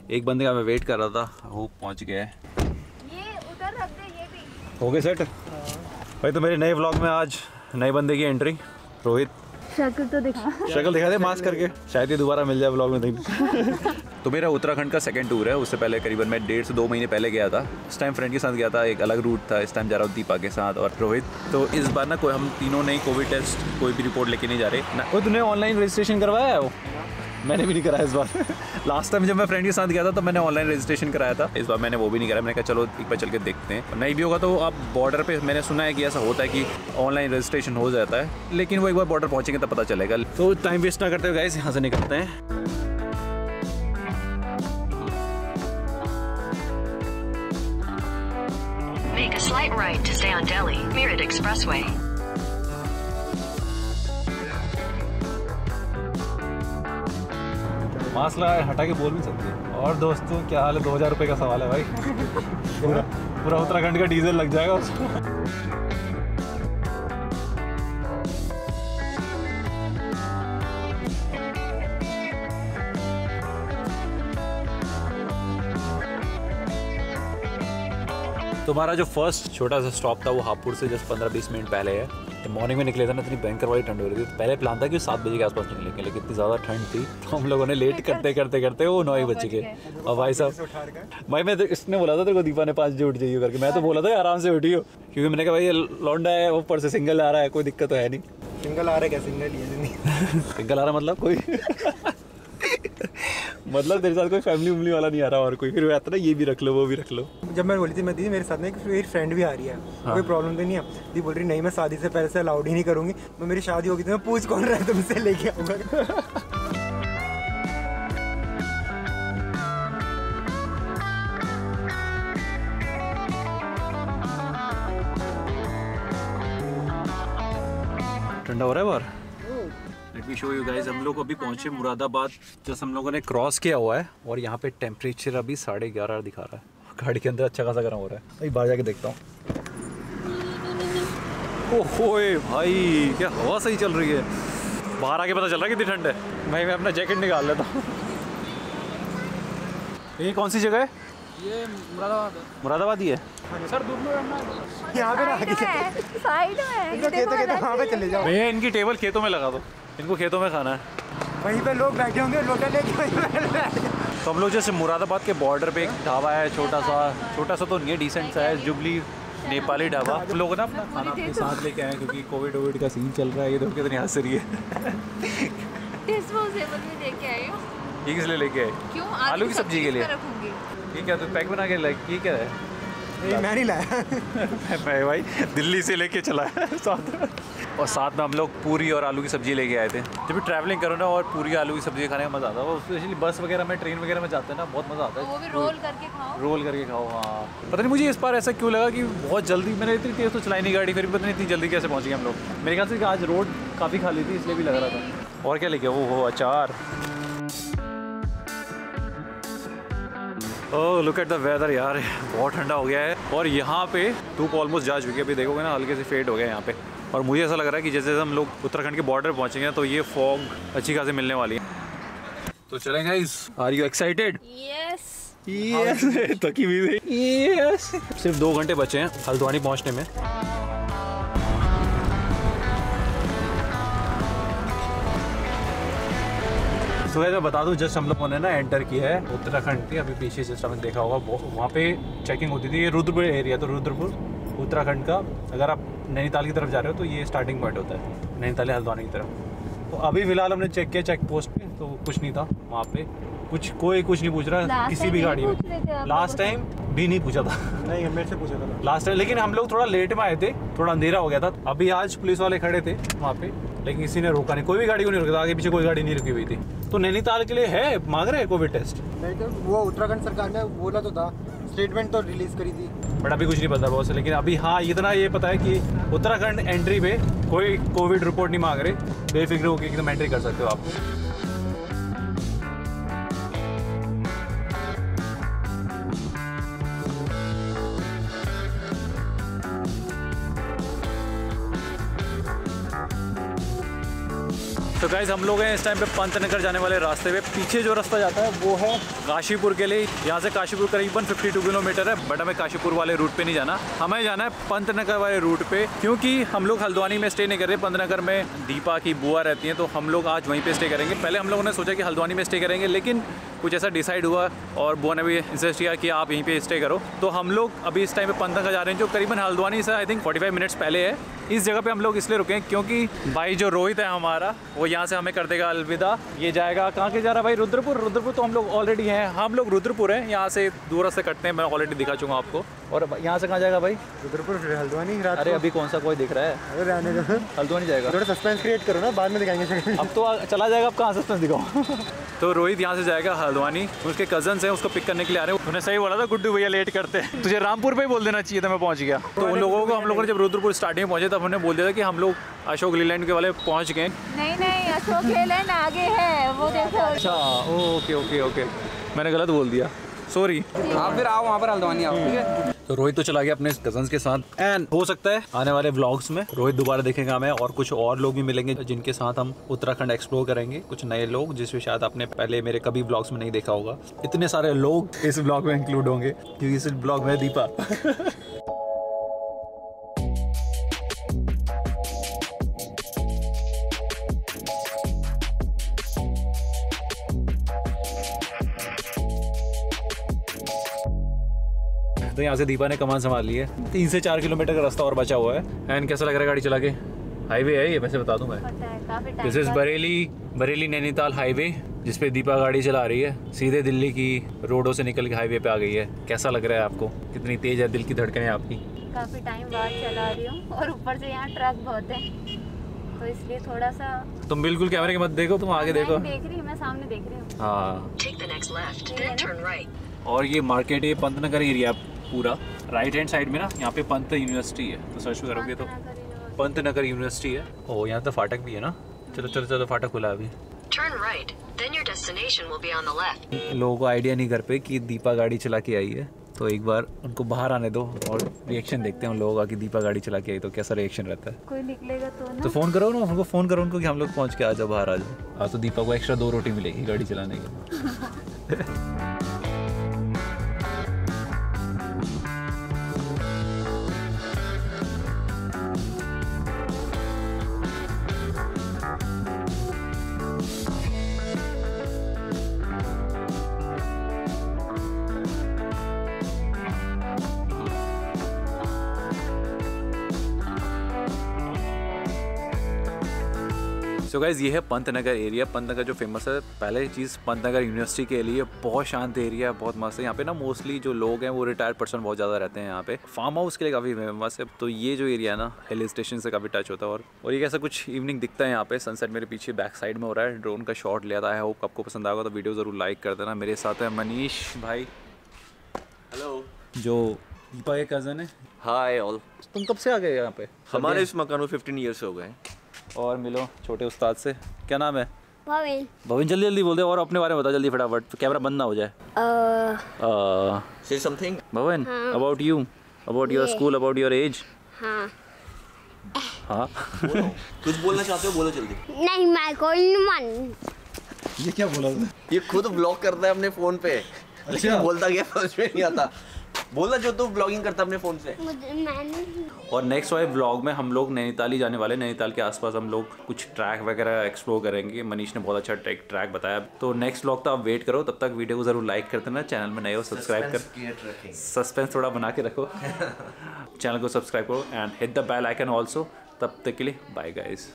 एक बंदे का मैं वेट कर रहा था, वो पहुंच गया है। ये उधर रख दे, ये भी हो गए सेट भाई। तो मेरे नए व्लॉग में आज नए बंदे की एंट्री। रोहित शक्ल तो दिखा, शक्ल दिखा दे मास्क करके, शायद ये दोबारा मिल जाए व्लॉग में नहीं। तो मेरा उत्तराखंड का सेकंड टूर है। उससे पहले करीबन मैं 1.5 से 2 महीने पहले गया था। इस टाइम फ्रेंड के साथ गया था, एक अलग रूट था। इस टाइम जा रहा हूँ दीपा के साथ और रोहित। तो इस बार ना कोई हम तीनों नहीं कोविड टेस्ट कोई भी रिपोर्ट लेके नहीं जा रहे ना। वो तूने ऑनलाइन रजिस्ट्रेशन करवाया है? वो मैंने भी नहीं कराया इस बार। लास्ट टाइम जब मैं फ्रेंड के साथ गया था तो मैंने ऑनलाइन रजिस्ट्रेशन कराया था। इस बार मैंने वो भी नहीं कराया। मैंने कहा चलो एक बार चल के देखते हैं, नहीं भी होगा तो आप बॉर्डर पे, मैंने सुना है कि ऐसा होता है कि ऑनलाइन रजिस्ट्रेशन हो जाता है, लेकिन वो एक बार बॉर्डर पहुंचेंगे तब पता चलेगा। तो टाइम वेस्ट ना करते हुए गाइस यहाँ से निकलते हैं। Make a slight right to stay on Delhi Meerut Expressway. Mask लगा हटा के बोल भी सकते। और दोस्तों क्या हाल है? 2000 रुपये का सवाल है भाई। पूरा उत्तराखंड का डीजल लग जाएगा उसको। तुम्हारा जो फर्स्ट छोटा सा स्टॉप था वो हापुड़ से जस्ट 15-20 मिनट पहले है। तो मॉर्निंग में निकले थे ना, इतनी भयंकर वाली ठंड हो रही थी। पहले प्लान था कि 7 बजे के आसपास निकलेंगे, लेकिन इतनी ज़्यादा ठंड थी तो हम लोगों ने लेट करते करते करते वो 9 बज गए। और भाई साहब, भाई मैं इसने बोला था तेरे को दीपा ने 5 बजे उठ जाइए करके। मैं तो बोला था आराम से उठियो, क्योंकि मैंने कहा भाई ये लौंडा है, ऊपर से सिंगल आ रहा है, कोई दिक्कत तो है नहीं। सिंगल आ रहा है क्या? सिंगल ही है। सिंगल आ रहा मतलब कोई मतलब तेरे साथ कोई फैमिली उमली वाला नहीं आ रहा और कोई, फिर आता ना ये भी रख लो वो भी रख लो। जब मैं बोली थी मैं दीदी मेरे साथ में एक फ्रेंड भी आ रही है, हाँ। कोई प्रॉब्लम तो नहीं है? दी बोल रही नहीं मैं शादी से पहले से अलाउड ही नहीं करूँगी, मैं मेरी शादी होगी तो मैं पूछ कौन रहा है तुमसे लेके आऊँगा। ठंडा हो रहा है बाहर। Let me show you guys, हम लोग अभी पहुंचे मुरादाबाद। जस्ट हम लोगों ने क्रॉस किया हुआ है और यहाँ पे टेम्परेचर अभी 11:30 दिखा रहा है। गाड़ी के अंदर अच्छा खासा गर्म हो रहा है। भाई बाहर जाके देखता हूँ। ओहोए भाई क्या हवा सही चल रही है। बाहर आके पता चल रहा है कितनी ठंड है। भाई मैं अपना जैकेट निकाल लेता हूँ। ये कौन सी जगह है? ये मुरादाबाद। मुरादाबाद ही है सर, दूर में यहाँ पे ना आगे साइड में खेत वहाँ पे चले जाओ। भैया इनकी टेबल खेतों में लगा दो, इनको खेतों में खाना है। वहीं पे लोग बैठे होंगे लोटा लेके। तो हम लोग जैसे मुरादाबाद के बॉर्डर पे एक ढाबा है, छोटा सा तो नहीं है, डिसेंट सा है, जुबली नेपाली ढाबा। हम लोग ना अपना खाना अपने साथ लेके आए क्योंकि कोविड का सीन चल रहा है। ये देखो कितनी हंस रही है। डिस्पोजेबल भी लेके आई हूँ। ये किस लिए लेके आए? क्यों? आलू की सब्जी के लिए। रखूंगी। ये क्या तो पैक बना के लाए? ये क्या है? मैं नहीं लाया। मैं भाई दिल्ली से लेके चला है साथ में। और साथ में हम लोग पूरी और आलू की सब्जी लेके आए थे। जब भी ट्रैवलिंग करो ना और पूरी आलू की सब्जी खाने का मज़ा आता है। वो स्पेशली बस वगैरह में, ट्रेन वगैरह में जाते हैं ना, बहुत मज़ा आता है। वो भी रोल करके खाओ। रोल करके खाओ। हाँ पता नहीं मुझे इस बार ऐसा क्यों लगा कि बहुत जल्दी, मैंने इतनी तेज़ तो चलाई नहीं गाड़ी, फिर भी पता नहीं इतनी जल्दी कैसे पहुँच गए हम लोग। मेरे ख्याल से आज रोड काफ़ी खाली थी इसलिए भी लग रहा था। और क्या लेके वो अचार। Oh look at the weather यार, बहुत ठंडा हो गया है। और यहाँ पे धूप ऑलमोस्ट जा चुकी है। अभी देखोगे ना हल्के से फेड हो गया यहाँ पे। और मुझे ऐसा लग रहा है कि जैसे हम लोग उत्तराखंड के बॉर्डर पहुँचेंगे तो ये फॉग अच्छी खासी मिलने वाली है। तो चलेंगे guys, are you excited? Yes yes थकी हुई यस। सिर्फ 2 घंटे बचे हैं हल्द्वानी पहुँचने में। तो मैं बता दूं, जस्ट हम लोगों ने ना एंटर किया है उत्तराखंड की। अभी पीछे जस्ट आपने देखा होगा वहाँ पे चेकिंग होती थी। ये रुद्रपुर एरिया, तो रुद्रपुर उत्तराखंड का। अगर आप नैनीताल की तरफ जा रहे हो तो ये स्टार्टिंग पॉइंट होता है, नैनीताल हल्द्वानी की तरफ। तो अभी फिलहाल हमने चेक किया चेक पोस्ट पे, तो कुछ नहीं था वहाँ पे। कोई कुछ नहीं पूछ रहा किसी भी गाड़ी में। लास्ट टाइम भी नहीं पूछा था। नहीं मेरे से पूछा था लास्ट टाइम, लेकिन हम लोग थोड़ा लेट में आए थे, थोड़ा अंधेरा हो गया था। अभी आज पुलिस वाले खड़े थे वहाँ पे, लेकिन किसी ने रोका नहीं, कोई भी गाड़ी को नहीं रोका था। आगे पीछे कोई गाड़ी नहीं रुकी हुई थी। तो नैनीताल के लिए है, मांग रहे हैं कोविड टेस्ट। नहीं तो वो उत्तराखंड सरकार ने बोला तो था, स्टेटमेंट तो रिलीज करी थी, बट अभी कुछ नहीं पता बहुत से। लेकिन अभी हाँ इतना ये पता है कि उत्तराखंड एंट्री पे कोई कोविड रिपोर्ट नहीं मांग रहे, बेफिक्र होकर एकदम एंट्री कर सकते हो आप। तो गाइस हम लोग हैं इस टाइम पे पंतनगर जाने वाले रास्ते पे। पीछे जो रास्ता जाता है वो है काशीपुर के लिए। यहाँ से काशीपुर करीबन 52 किलोमीटर है, बट हमें काशीपुर वाले रूट पे नहीं जाना, हमें जाना है पंतनगर वाले रूट पे, क्योंकि हम लोग हल्द्वानी में स्टे नहीं कर रहे। पंतनगर में दीपा की बुआ रहती है, तो हम लोग आज वहीं पे स्टे करेंगे। पहले हम लोगों ने सोचा कि हल्द्वानी में स्टे करेंगे, लेकिन कुछ ऐसा डिसाइड हुआ और बुआ ने भी इंसिस्ट किया कि आप यहीं पे स्टे करो। तो हम लोग अभी इस टाइम पे पंतनगर जा रहे हैं, जो करीबन हल्द्वानी से आई थिंक 45 मिनट्स पहले है। इस जगह पे हम लोग इसलिए रुके हैं क्योंकि भाई जो रोहित है हमारा, वो यहाँ से हमें कर देगा अलविदा। ये जाएगा कहाँ के जा रहा है भाई? रुद्रपुर। रुद्रपुर तो हम लोग ऑलरेडी हैं, हम लोग रुद्रपुर हैं, यहाँ से दूर से कटते हैं, मैं ऑलरेडी दिखा चुका आपको। और यहाँ से कहाँ जाएगा भाई? रुद्रपुर फिर हल्द्वानी। रात अरे अभी कौन सा कोई दिख रहा है? अरे रहने दो, हल्द्वानी जाएगा। थोड़ा सस्पेंस क्रिएट करो ना, बाद में दिखाएंगे। अब तो चला जाएगा, अब कहाँ सस्पेंस दिखाऊं? तो रोहित यहाँ से जाएगा हल्द्वानी, उसके कजन्स हैं उसको पिक करने के लिए आ रहे हैं। उन्हें सही बोला था गुड्डू भैया लेट करते हैं, तुझे रामपुर पे ही बोल देना चाहिए था, मैं पहुँच गया। तो उन लोगों को हम लोगों ने जब रुद्रपुर स्टार्टिंग में पहुँचे तब हमने बोल दिया था कि हम लोग अशोक लीलैंड के वाले पहुँच गए। नहीं अशोक लेलैंड आगे है, वो देखो। अच्छा ओके ओके ओके, मैंने गलत बोल दिया, सॉरी। आप फिर आओ वहाँ पर हल्द्वानी आओ, ठीक है। तो रोहित तो चला गया अपने कजन्स के साथ, एंड हो सकता है आने वाले व्लॉग्स में रोहित दोबारा देखेगा हमें, और कुछ और लोग भी मिलेंगे जिनके साथ हम उत्तराखंड एक्सप्लोर करेंगे। कुछ नए लोग जिसमें शायद आपने पहले मेरे कभी व्लॉग्स में नहीं देखा होगा। इतने सारे लोग इस व्लॉग में इंक्लूड होंगे क्योंकि इस व्लॉग में दीपा। तो यहाँ से दीपा ने कमान संभाल ली है। 3 से 4 किलोमीटर का रास्ता और बचा हुआ है। एंड कैसा लग रहा है गाड़ी चला के? हाईवे है ये, वैसे बता दूं मैं, this is Bareilly Nainital highway, जिसपे दीपा गाड़ी चला रही है। सीधे दिल्ली की रोडों से निकल के हाईवे पे आ गई है। कैसा लग रहा है आपको? कितनी तेज है दिल की धड़कनें आपकी? काफी टाइम बाद चला रही हूँ, और ऊपर से यहाँ ट्रक बहुत है, तो इसलिए थोड़ा सा। तुम बिल्कुल कैमरे के मत देखो, तुम आगे देखो। देख रही हूँ, मैं सामने देख रही हूँ। हाँ, Take the next left, then turn right. और ये मार्केट है पंतनगर एरिया पूरा। राइट हैंड साइड में ना यहाँ पे पंत यूनिवर्सिटी है, तो सर्च करोगे तो पंतनगर यूनिवर्सिटी है। ओ यहाँ तो फाटक भी है ना। चलो चलो चलो, फाटक खुला अभी। Turn right, then your destination will be on the left. लोगों को आइडिया नहीं घर पे कि दीपा गाड़ी चला के आई है, तो एक बार उनको बाहर आने दो और रिएक्शन देखते हैं उन लोगों का कि दीपा गाड़ी चला के आई तो कैसा रिएक्शन रहता है। कोई निकलेगा तो ना। तो फ़ोन करो ना उनको, फ़ोन करो उनको कि हम लोग पहुँच के आ जाओ, बाहर आ जाओ। हाँ, तो दीपा को एक्स्ट्रा 2 रोटी मिलेगी गाड़ी चलाने की। सो गाइज ये है पंतनगर एरिया। पंतनगर जो फेमस है, पहले चीज़ पंतनगर यूनिवर्सिटी के लिए बहुत शांत एरिया है, बहुत मस्त है। यहाँ पे ना मोस्टली जो लोग हैं वो रिटायर्ड पर्सन बहुत ज़्यादा रहते हैं यहाँ पे। फार्म हाउस के लिए काफ़ी फेमस है। तो ये जो एरिया है ना, हिल स्टेशन से काफ़ी टच होता है। और ये कैसा कुछ इवनिंग दिखता है यहाँ पे। सनसेट मेरे पीछे बैक साइड में हो रहा है, ड्रोन का शॉट लिया था। आई होप आपको पसंद आएगा, तो वीडियो ज़रूर लाइक कर देना। मेरे साथ है मनीष भाई, हेलो, जो दीपा के कज़न है। Hi all. तुम कब से आ गए यहाँ पे? हमारे इस मकान में 15 ईयर्स हो गए। और मिलो छोटे उस्ताद से। क्या नाम है? भविन। भविन, जल्दी जल्दी बोल दे और अपने बारे में बता जल्दी फटाफट, कैमरा बंद ना हो जाए। से something Bhavan, about you, about your school, about your age. हाँ। हाँ। कुछ बोलना चाहते हो, बोलो जल्दी। नहीं, मैं कोई मन। ये क्या बोला? ये खुद ब्लॉग करता है अपने फोन पे। अच्छा, बोलता क्या समझ में नहीं आता। बोलना जो तू ब्लॉगिंग करता अपने फोन से। और नेक्स्ट वाले ब्लॉग में हम लोग नैनीताल ही जाने वाले। नैनीताल के आसपास हम लोग कुछ ट्रैक वगैरह एक्सप्लोर करेंगे। मनीष ने बहुत अच्छा ट्रैक बताया। तो नेक्स्ट ब्लॉग तो आप वेट करो, तब तक वीडियो को जरूर लाइक कर देना। चैनल में नए हो सब्सक्राइब कर, सस्पेंस थोड़ा बना के रखो। चैनल को सब्सक्राइब करो and hit the bell icon also. तब तक के लिए बाय गाइस।